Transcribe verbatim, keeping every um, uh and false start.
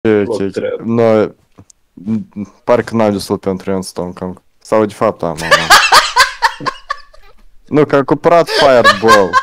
Ce, ce, ce? No, parcă n-au destul pentru Endstone, cam. Sau de fapt am, am, am. Nu, că a cumpărat Fireball.